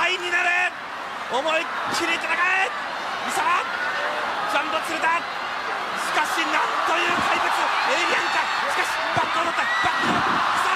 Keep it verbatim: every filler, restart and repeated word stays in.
インになる。思いっきり戦え三沢。ジャンボ鶴田、しかしなんという怪物エイリアンか。しかしバックを取ったバックを